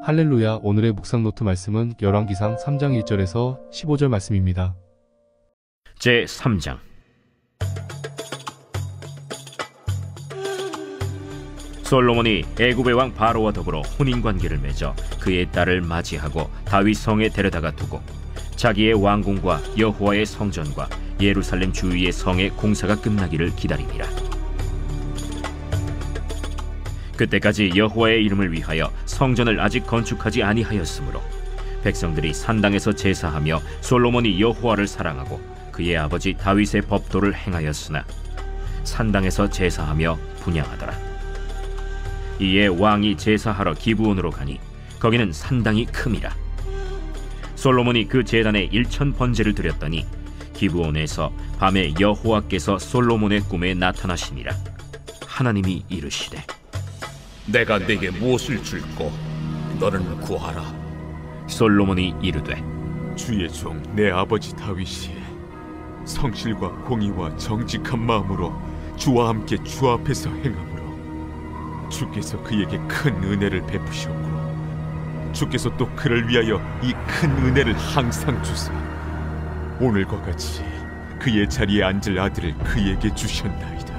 할렐루야. 오늘의 묵상 노트 말씀은 열왕기상 3장 1절에서 15절 말씀입니다. 제3장. 솔로몬이 애굽의 왕 바로와 더불어 혼인관계를 맺어 그의 딸을 맞이하고 다윗 성에 데려다가 두고 자기의 왕궁과 여호와의 성전과 예루살렘 주위의 성의 공사가 끝나기를 기다리니라. 그때까지 여호와의 이름을 위하여 성전을 아직 건축하지 아니하였으므로 백성들이 산당에서 제사하며 솔로몬이 여호와를 사랑하고 그의 아버지 다윗의 법도를 행하였으나 산당에서 제사하며 분향하더라. 이에 왕이 제사하러 기브온으로 가니 거기는 산당이 큼이라. 솔로몬이 그 제단에 1000번제를 드렸더니 기브온에서 밤에 여호와께서 솔로몬의 꿈에 나타나시니라. 하나님이 이르시되 내가 네게 무엇을 줄꼬 너는 구하라. 솔로몬이 이르되 주의 종 내 아버지 다윗이 성실과 공의와 정직한 마음으로 주와 함께 주 앞에서 행함으로 주께서 그에게 큰 은혜를 베푸셨고 주께서 또 그를 위하여 이 큰 은혜를 항상 주사 오늘과 같이 그의 자리에 앉을 아들을 그에게 주셨나이다.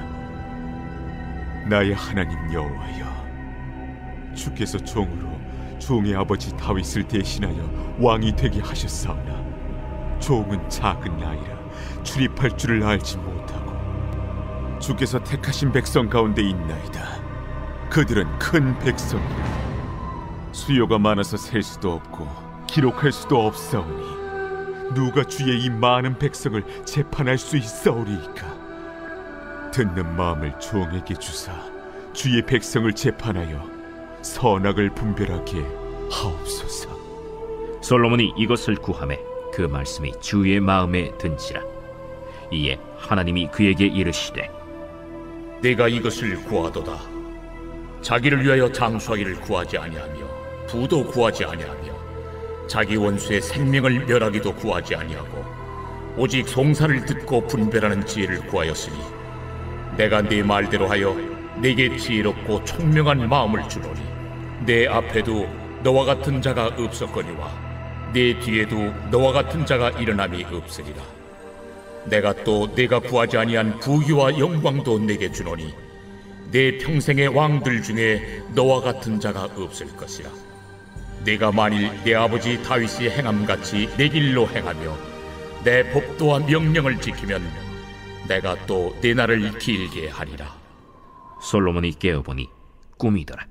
나의 하나님 여호와여, 주께서 종으로 종의 아버지 다윗을 대신하여 왕이 되게 하셨사오나 종은 작은 나이라 출입할 줄을 알지 못하고 주께서 택하신 백성 가운데 있나이다. 그들은 큰 백성이라 수요가 많아서 셀 수도 없고 기록할 수도 없사오니 누가 주의 이 많은 백성을 재판할 수 있사오리이까. 듣는 마음을 종에게 주사 주의 백성을 재판하여 선악을 분별하게 하옵소서. 솔로몬이 이것을 구하매 그 말씀이 주의 마음에 든지라. 이에 하나님이 그에게 이르시되 네가 이것을 구하도다. 자기를 위하여 장수하기를 구하지 아니하며 부도 구하지 아니하며 자기 원수의 생명을 멸하기도 구하지 아니하고 오직 송사를 듣고 분별하는 지혜를 구하였으니 내가 네 말대로 하여 네게 지혜롭고 총명한 마음을 주노니 내 앞에도 너와 같은 자가 없었거니와 내 뒤에도 너와 같은 자가 일어남이 없으리라. 내가 또 네가 구하지 아니한 부귀와 영광도 네게 주노니 내 평생의 왕들 중에 너와 같은 자가 없을 것이라. 네가 만일 내 아버지 다윗이 행함같이 내 길로 행하며 내 법도와 명령을 지키면 내가 또 네 날을 길게 하리라. 솔로몬이 깨어보니 꿈이더라.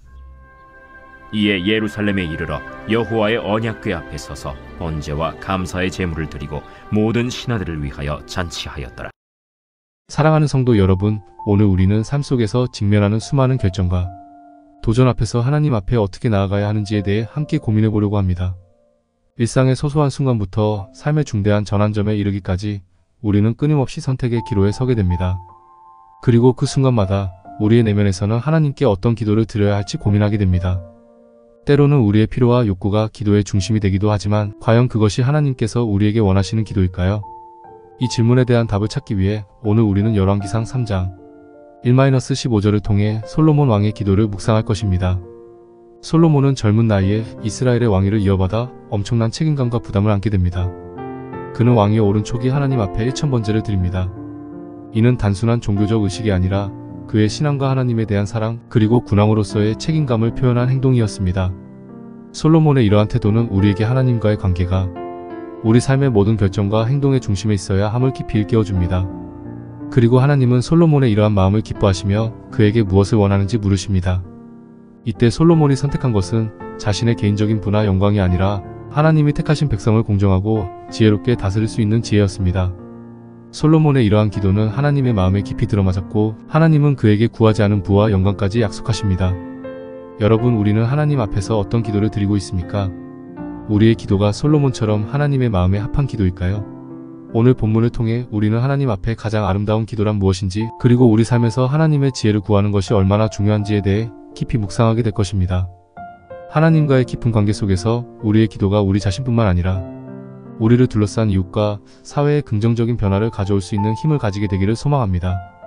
이에 예루살렘에 이르러 여호와의 언약궤 앞에 서서 번제와 감사의 제물을 드리고 모든 신하들을 위하여 잔치하였더라. 사랑하는 성도 여러분, 오늘 우리는 삶 속에서 직면하는 수많은 결정과 도전 앞에서 하나님 앞에 어떻게 나아가야 하는지에 대해 함께 고민해 보려고 합니다. 일상의 소소한 순간부터 삶의 중대한 전환점에 이르기까지 우리는 끊임없이 선택의 기로에 서게 됩니다. 그리고 그 순간마다 우리의 내면에서는 하나님께 어떤 기도를 드려야 할지 고민하게 됩니다. 때로는 우리의 필요와 욕구가 기도의 중심이 되기도 하지만 과연 그것이 하나님께서 우리에게 원하시는 기도일까요? 이 질문에 대한 답을 찾기 위해 오늘 우리는 열왕기상 3장 1-15절을 통해 솔로몬 왕의 기도를 묵상할 것입니다. 솔로몬은 젊은 나이에 이스라엘의 왕위를 이어받아 엄청난 책임감과 부담을 안게 됩니다. 그는 왕위에 오른 초기 하나님 앞에 1000번제를 드립니다. 이는 단순한 종교적 의식이 아니라 그의 신앙과 하나님에 대한 사랑 그리고 군왕으로서의 책임감을 표현한 행동이었습니다. 솔로몬의 이러한 태도는 우리에게 하나님과의 관계가 우리 삶의 모든 결정과 행동의 중심에 있어야 함을 깊이 일깨워줍니다. 그리고 하나님은 솔로몬의 이러한 마음을 기뻐하시며 그에게 무엇을 원하는지 물으십니다. 이때 솔로몬이 선택한 것은 자신의 개인적인 부나 영광이 아니라 하나님이 택하신 백성을 공정하고 지혜롭게 다스릴 수 있는 지혜였습니다. 솔로몬의 이러한 기도는 하나님의 마음에 깊이 들어맞았고 하나님은 그에게 구하지 않은 부와 영광까지 약속하십니다. 여러분, 우리는 하나님 앞에서 어떤 기도를 드리고 있습니까? 우리의 기도가 솔로몬처럼 하나님의 마음에 합한 기도일까요? 오늘 본문을 통해 우리는 하나님 앞에 가장 아름다운 기도란 무엇인지 그리고 우리 삶에서 하나님의 지혜를 구하는 것이 얼마나 중요한지에 대해 깊이 묵상하게 될 것입니다. 하나님과의 깊은 관계 속에서 우리의 기도가 우리 자신뿐만 아니라 우리를 둘러싼 이웃과 사회의 긍정적인 변화를 가져올 수 있는 힘을 가지게 되기를 소망합니다.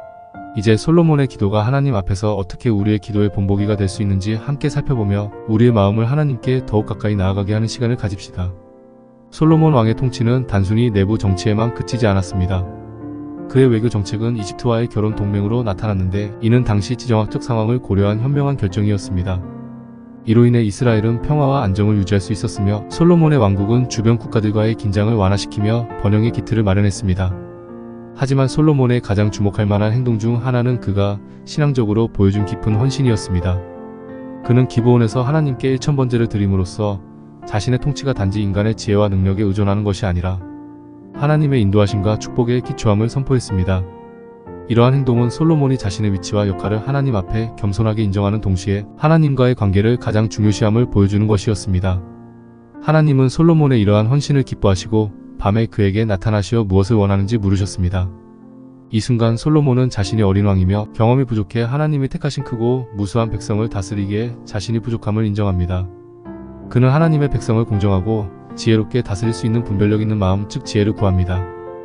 이제 솔로몬의 기도가 하나님 앞에서 어떻게 우리의 기도의 본보기가 될 수 있는지 함께 살펴보며 우리의 마음을 하나님께 더욱 가까이 나아가게 하는 시간을 가집시다. 솔로몬 왕의 통치는 단순히 내부 정치에만 그치지 않았습니다. 그의 외교 정책은 이집트와의 결혼 동맹으로 나타났는데 이는 당시 지정학적 상황을 고려한 현명한 결정이었습니다. 이로 인해 이스라엘은 평화와 안정을 유지할 수 있었으며 솔로몬의 왕국은 주변 국가들과의 긴장을 완화시키며 번영의 기틀을 마련했습니다. 하지만 솔로몬의 가장 주목할 만한 행동 중 하나는 그가 신앙적으로 보여준 깊은 헌신이었습니다. 그는 기브온에서 하나님께 1000번제를 드림으로써 자신의 통치가 단지 인간의 지혜와 능력에 의존하는 것이 아니라 하나님의 인도하심과 축복에 기초함을 선포했습니다. 이러한 행동은 솔로몬이 자신의 위치와 역할을 하나님 앞에 겸손하게 인정하는 동시에 하나님과의 관계를 가장 중요시함을 보여주는 것이었습니다. 하나님은 솔로몬의 이러한 헌신을 기뻐하시고 밤에 그에게 나타나시어 무엇을 원하는지 물으셨습니다. 이 순간 솔로몬은 자신이 어린 왕이며 경험이 부족해 하나님이 택하신 크고 무수한 백성을 다스리기에 자신이 부족함을 인정합니다. 그는 하나님의 백성을 공정하고 지혜롭게 다스릴 수 있는 분별력 있는 마음, 즉 지혜를 구합니다.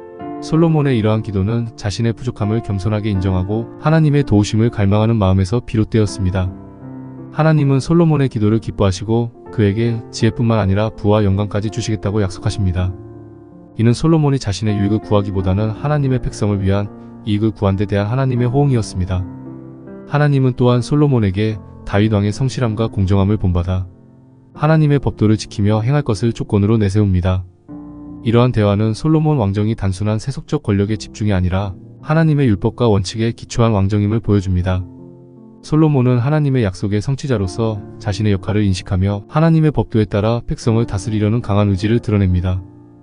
솔로몬의 이러한 기도는 자신의 부족함을 겸손하게 인정하고 하나님의 도우심을 갈망하는 마음에서 비롯되었습니다. 하나님은 솔로몬의 기도를 기뻐하시고 그에게 지혜뿐만 아니라 부와 영광까지 주시겠다고 약속하십니다. 이는 솔로몬이 자신의 유익을 구하기보다는 하나님의 백성을 위한 이익을 구한 데 대한 하나님의 호응이었습니다. 하나님은 또한 솔로몬에게 다윗 왕의 성실함과 공정함을 본받아 하나님의 법도를 지키며 행할 것을 조건으로 내세웁니다. 이러한 대화는 솔로몬 왕정이 단순한 세속적 권력의 집중이 아니라 하나님의 율법과 원칙에 기초한 왕정임을 보여줍니다. 솔로몬은 하나님의 약속의 성취자로서 자신의 역할을 인식하며 하나님의 법도에 따라 백성을 다스리려는 강한 의지를 드러냅니다.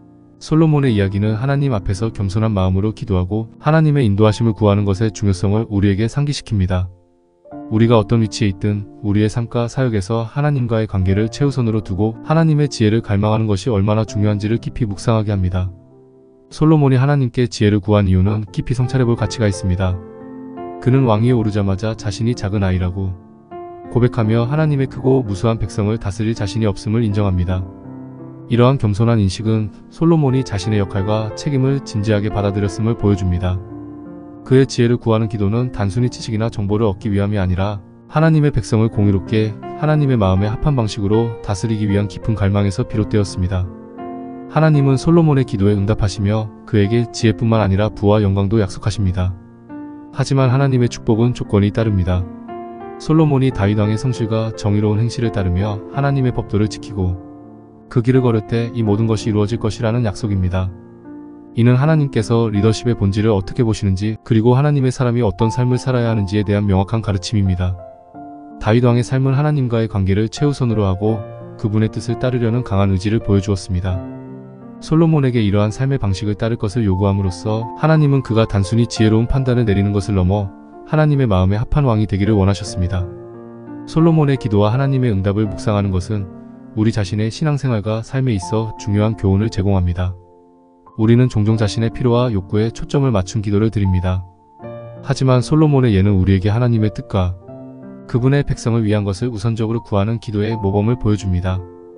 솔로몬의 이야기는 하나님 앞에서 겸손한 마음으로 기도하고 하나님의 인도하심을 구하는 것의 중요성을 우리에게 상기시킵니다. 우리가 어떤 위치에 있든 우리의 삶과 사역에서 하나님과의 관계를 최우선으로 두고 하나님의 지혜를 갈망하는 것이 얼마나 중요한지를 깊이 묵상하게 합니다. 솔로몬이 하나님께 지혜를 구한 이유는 깊이 성찰해볼 가치가 있습니다. 그는 왕위에 오르자마자 자신이 작은 아이라고 고백하며 하나님의 크고 무수한 백성을 다스릴 자신이 없음을 인정합니다. 이러한 겸손한 인식은 솔로몬이 자신의 역할과 책임을 진지하게 받아들였음을 보여줍니다. 그의 지혜를 구하는 기도는 단순히 지식이나 정보를 얻기 위함이 아니라 하나님의 백성을 공의롭게 하나님의 마음에 합한 방식으로 다스리기 위한 깊은 갈망에서 비롯되었습니다. 하나님은 솔로몬의 기도에 응답하시며 그에게 지혜뿐만 아니라 부와 영광도 약속하십니다. 하지만 하나님의 축복은 조건이 따릅니다. 솔로몬이 다윗 왕의 성실과 정의로운 행실을 따르며 하나님의 법도를 지키고 그 길을 걸을 때 이 모든 것이 이루어질 것이라는 약속입니다. 이는 하나님께서 리더십의 본질을 어떻게 보시는지 그리고 하나님의 사람이 어떤 삶을 살아야 하는지에 대한 명확한 가르침입니다. 다윗 왕의 삶은 하나님과의 관계를 최우선으로 하고 그분의 뜻을 따르려는 강한 의지를 보여주었습니다. 솔로몬에게 이러한 삶의 방식을 따를 것을 요구함으로써 하나님은 그가 단순히 지혜로운 판단을 내리는 것을 넘어 하나님의 마음에 합한 왕이 되기를 원하셨습니다. 솔로몬의 기도와 하나님의 응답을 묵상하는 것은 우리 자신의 신앙생활과 삶에 있어 중요한 교훈을 제공합니다. 우리는 종종 자신의 필요와 욕구에 초점을 맞춘 기도를 드립니다. 하지만 솔로몬의 예는 우리에게 하나님의 뜻과 그분의 백성을 위한 것을 우선적으로 구하는 기도의 모범을 보여줍니다.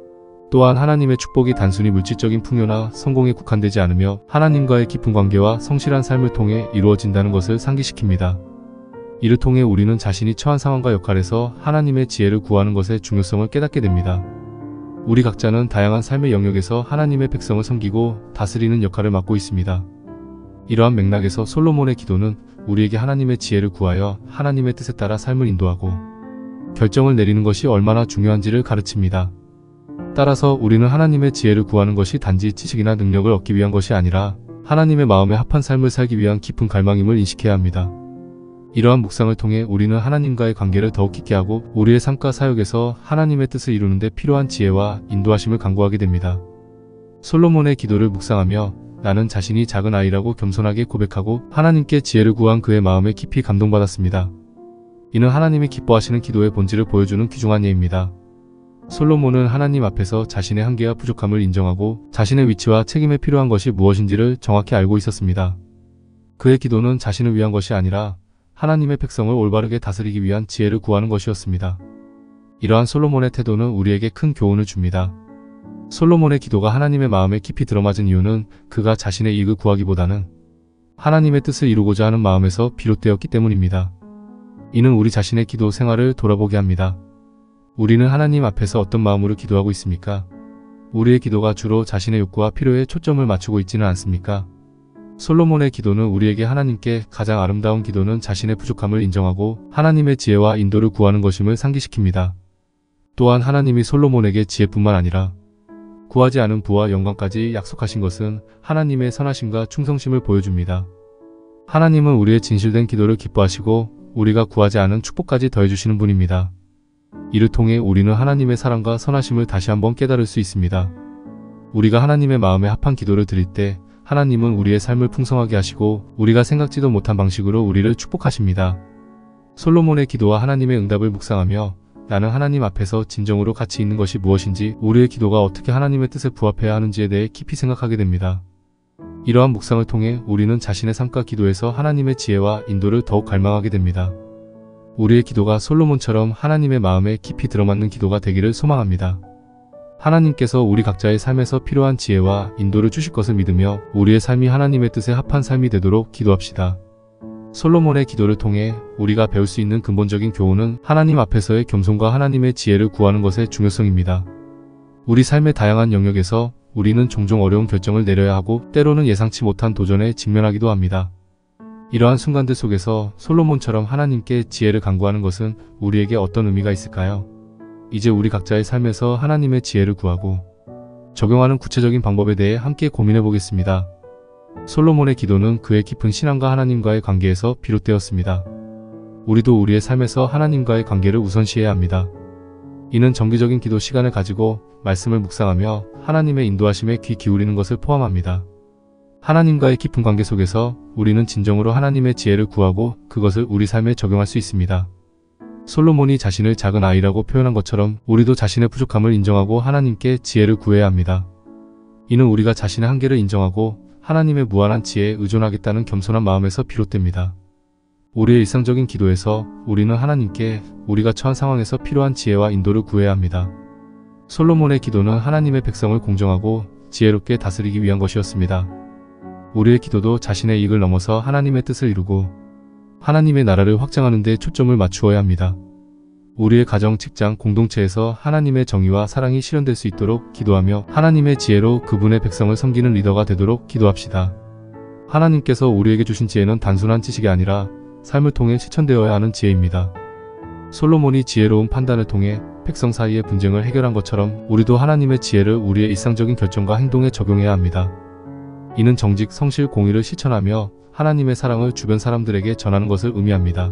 또한 하나님의 축복이 단순히 물질적인 풍요나 성공에 국한되지 않으며 하나님과의 깊은 관계와 성실한 삶을 통해 이루어진다는 것을 상기시킵니다. 이를 통해 우리는 자신이 처한 상황과 역할에서 하나님의 지혜를 구하는 것의 중요성을 깨닫게 됩니다. 우리 각자는 다양한 삶의 영역에서 하나님의 백성을 섬기고 다스리는 역할을 맡고 있습니다. 이러한 맥락에서 솔로몬의 기도는 우리에게 하나님의 지혜를 구하여 하나님의 뜻에 따라 삶을 인도하고 결정을 내리는 것이 얼마나 중요한지를 가르칩니다. 따라서 우리는 하나님의 지혜를 구하는 것이 단지 지식이나 능력을 얻기 위한 것이 아니라 하나님의 마음에 합한 삶을 살기 위한 깊은 갈망임을 인식해야 합니다. 이러한 묵상을 통해 우리는 하나님과의 관계를 더욱 깊게 하고 우리의 삶과 사역에서 하나님의 뜻을 이루는 데 필요한 지혜와 인도하심을 간구하게 됩니다. 솔로몬의 기도를 묵상하며 나는 자신이 작은 아이라고 겸손하게 고백하고 하나님께 지혜를 구한 그의 마음에 깊이 감동받았습니다. 이는 하나님이 기뻐하시는 기도의 본질을 보여주는 귀중한 예입니다. 솔로몬은 하나님 앞에서 자신의 한계와 부족함을 인정하고 자신의 위치와 책임에 필요한 것이 무엇인지를 정확히 알고 있었습니다. 그의 기도는 자신을 위한 것이 아니라 하나님의 백성을 올바르게 다스리기 위한 지혜를 구하는 것이었습니다. 이러한 솔로몬의 태도는 우리에게 큰 교훈을 줍니다. 솔로몬의 기도가 하나님의 마음에 깊이 들어맞은 이유는 그가 자신의 이익을 구하기보다는 하나님의 뜻을 이루고자 하는 마음에서 비롯되었기 때문입니다. 이는 우리 자신의 기도 생활을 돌아보게 합니다. 우리는 하나님 앞에서 어떤 마음으로 기도하고 있습니까? 우리의 기도가 주로 자신의 욕구와 필요에 초점을 맞추고 있지는 않습니까? 솔로몬의 기도는 우리에게 하나님께 가장 아름다운 기도는 자신의 부족함을 인정하고 하나님의 지혜와 인도를 구하는 것임을 상기시킵니다. 또한 하나님이 솔로몬에게 지혜뿐만 아니라 구하지 않은 부와 영광까지 약속하신 것은 하나님의 선하심과 충성심을 보여줍니다. 하나님은 우리의 진실된 기도를 기뻐하시고 우리가 구하지 않은 축복까지 더해주시는 분입니다. 이를 통해 우리는 하나님의 사랑과 선하심을 다시 한번 깨달을 수 있습니다. 우리가 하나님의 마음에 합한 기도를 드릴 때 하나님은 우리의 삶을 풍성하게 하시고 우리가 생각지도 못한 방식으로 우리를 축복하십니다. 솔로몬의 기도와 하나님의 응답을 묵상하며 나는 하나님 앞에서 진정으로 가치 있는 것이 무엇인지 우리의 기도가 어떻게 하나님의 뜻에 부합해야 하는지에 대해 깊이 생각하게 됩니다. 이러한 묵상을 통해 우리는 자신의 삶과 기도에서 하나님의 지혜와 인도를 더욱 갈망하게 됩니다. 우리의 기도가 솔로몬처럼 하나님의 마음에 깊이 들어맞는 기도가 되기를 소망합니다. 하나님께서 우리 각자의 삶에서 필요한 지혜와 인도를 주실 것을 믿으며 우리의 삶이 하나님의 뜻에 합한 삶이 되도록 기도합시다. 솔로몬의 기도를 통해 우리가 배울 수 있는 근본적인 교훈은 하나님 앞에서의 겸손과 하나님의 지혜를 구하는 것의 중요성입니다. 우리 삶의 다양한 영역에서 우리는 종종 어려운 결정을 내려야 하고 때로는 예상치 못한 도전에 직면하기도 합니다. 이러한 순간들 속에서 솔로몬처럼 하나님께 지혜를 간구하는 것은 우리에게 어떤 의미가 있을까요? 이제 우리 각자의 삶에서 하나님의 지혜를 구하고 적용하는 구체적인 방법에 대해 함께 고민해 보겠습니다. 솔로몬의 기도는 그의 깊은 신앙과 하나님과의 관계에서 비롯되었습니다. 우리도 우리의 삶에서 하나님과의 관계를 우선시해야 합니다. 이는 정기적인 기도 시간을 가지고 말씀을 묵상하며 하나님의 인도하심에 귀 기울이는 것을 포함합니다. 하나님과의 깊은 관계 속에서 우리는 진정으로 하나님의 지혜를 구하고 그것을 우리 삶에 적용할 수 있습니다. 솔로몬이 자신을 작은 아이라고 표현한 것처럼 우리도 자신의 부족함을 인정하고 하나님께 지혜를 구해야 합니다. 이는 우리가 자신의 한계를 인정하고 하나님의 무한한 지혜에 의존하겠다는 겸손한 마음에서 비롯됩니다. 우리의 일상적인 기도에서 우리는 하나님께 우리가 처한 상황에서 필요한 지혜와 인도를 구해야 합니다. 솔로몬의 기도는 하나님의 백성을 공정하고 지혜롭게 다스리기 위한 것이었습니다. 우리의 기도도 자신의 이익을 넘어서 하나님의 뜻을 이루고 하나님의 나라를 확장하는 데 초점을 맞추어야 합니다. 우리의 가정, 직장, 공동체에서 하나님의 정의와 사랑이 실현될 수 있도록 기도하며 하나님의 지혜로 그분의 백성을 섬기는 리더가 되도록 기도합시다. 하나님께서 우리에게 주신 지혜는 단순한 지식이 아니라 삶을 통해 실천되어야 하는 지혜입니다. 솔로몬이 지혜로운 판단을 통해 백성 사이의 분쟁을 해결한 것처럼 우리도 하나님의 지혜를 우리의 일상적인 결정과 행동에 적용해야 합니다. 이는 정직, 성실, 공의를 실천하며 하나님의 사랑을 주변 사람들에게 전하는 것을 의미합니다.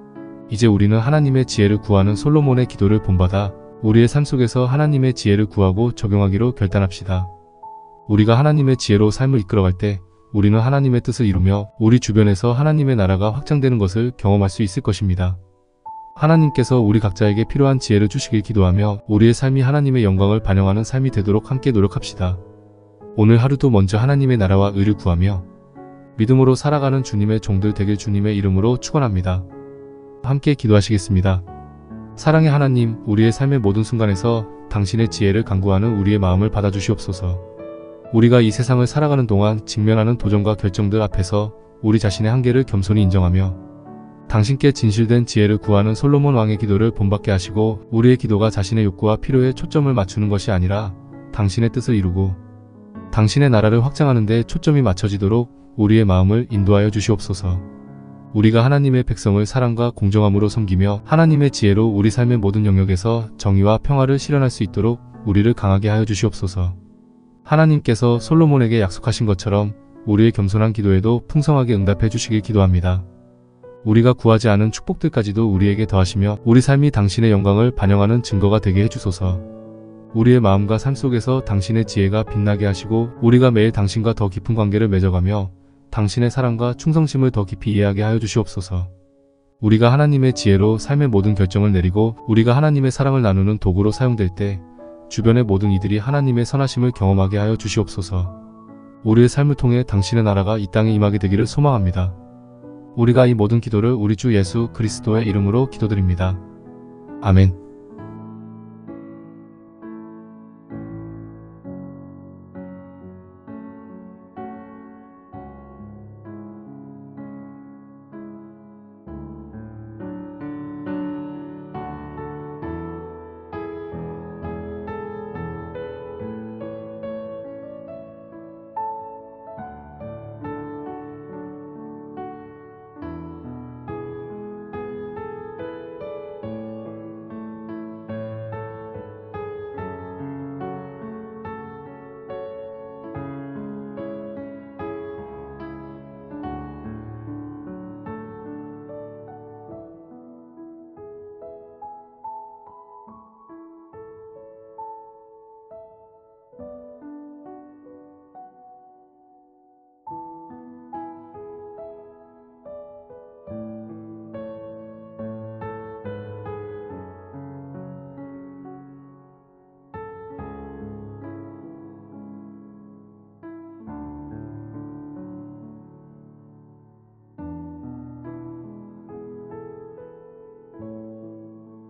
이제 우리는 하나님의 지혜를 구하는 솔로몬의 기도를 본받아 우리의 삶 속에서 하나님의 지혜를 구하고 적용하기로 결단합시다. 우리가 하나님의 지혜로 삶을 이끌어갈 때 우리는 하나님의 뜻을 이루며 우리 주변에서 하나님의 나라가 확장되는 것을 경험할 수 있을 것입니다. 하나님께서 우리 각자에게 필요한 지혜를 주시길 기도하며 우리의 삶이 하나님의 영광을 반영하는 삶이 되도록 함께 노력합시다. 오늘 하루도 먼저 하나님의 나라와 의를 구하며 믿음으로 살아가는 주님의 종들 되길 주님의 이름으로 축원합니다. 함께 기도하시겠습니다. 사랑의 하나님, 우리의 삶의 모든 순간에서 당신의 지혜를 간구하는 우리의 마음을 받아주시옵소서. 우리가 이 세상을 살아가는 동안 직면하는 도전과 결정들 앞에서 우리 자신의 한계를 겸손히 인정하며 당신께 진실된 지혜를 구하는 솔로몬 왕의 기도를 본받게 하시고 우리의 기도가 자신의 욕구와 필요에 초점을 맞추는 것이 아니라 당신의 뜻을 이루고 당신의 나라를 확장하는 데 초점이 맞춰지도록 우리의 마음을 인도하여 주시옵소서. 우리가 하나님의 백성을 사랑과 공정함으로 섬기며 하나님의 지혜로 우리 삶의 모든 영역에서 정의와 평화를 실현할 수 있도록 우리를 강하게 하여 주시옵소서. 하나님께서 솔로몬에게 약속하신 것처럼 우리의 겸손한 기도에도 풍성하게 응답해 주시길 기도합니다. 우리가 구하지 않은 축복들까지도 우리에게 더하시며 우리 삶이 당신의 영광을 반영하는 증거가 되게 해주소서. 우리의 마음과 삶 속에서 당신의 지혜가 빛나게 하시고 우리가 매일 당신과 더 깊은 관계를 맺어가며 당신의 사랑과 충성심을 더 깊이 이해하게 하여 주시옵소서. 우리가 하나님의 지혜로 삶의 모든 결정을 내리고 우리가 하나님의 사랑을 나누는 도구로 사용될 때 주변의 모든 이들이 하나님의 선하심을 경험하게 하여 주시옵소서. 우리의 삶을 통해 당신의 나라가 이 땅에 임하게 되기를 소망합니다. 우리가 이 모든 기도를 우리 주 예수 그리스도의 이름으로 기도드립니다. 아멘.